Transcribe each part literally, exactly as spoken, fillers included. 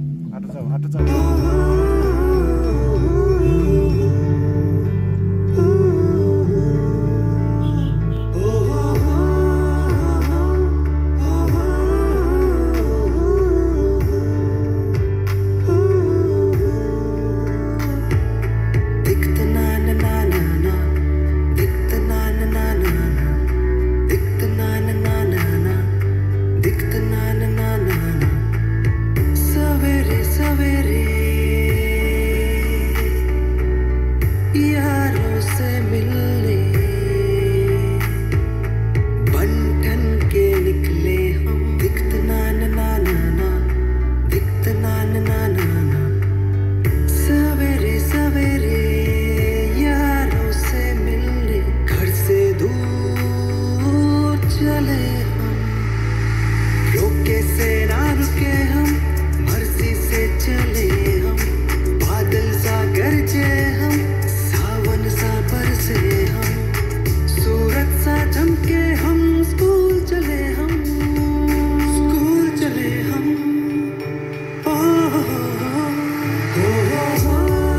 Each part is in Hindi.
हट जाओ हट जाओ। यारों से मिलने बंधन के निकले हम। दिखत ना ना ना ना ना, दिखत ना ना ना ना ना। सवेरे सवेरे यारों से मिलने घर से दूर चले हम। रोके से ना रुके हम, मर्जी से चले हम। बादल सा गरजे हम, सावन सा बरसे हम। सूरज सा चमके हम, स्कूल चले हम, स्कूल चले हम। ओ हो हो हो हो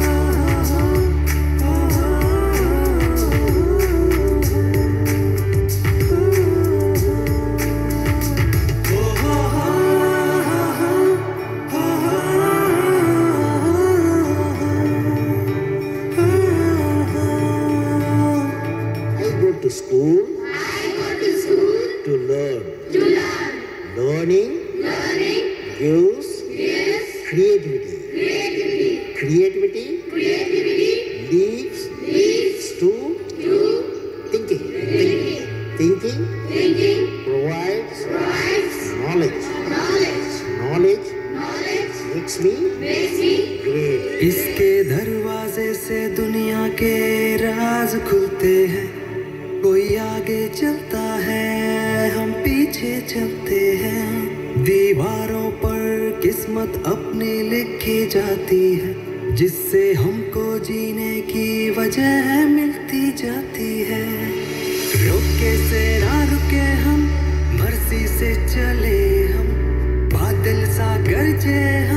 to school, I go to school to learn. to learn. Learning Learning gives gives creativity. creativity. Creativity Creativity leads leads to to thinking. thinking. Thinking Thinking provides provides knowledge. knowledge. Knowledge Knowledge makes me makes me great. इसके दरवाजे से दुनिया के राज खुलते हैं। कोई आगे चलता है, हम पीछे चलते हैं। दीवारों पर किस्मत अपनी लिखी जाती है, जिससे हमको जीने की वजह मिलती जाती है। रोके से ना रुके हम, मर्जी से चले हम। बादल सा गरजे हम,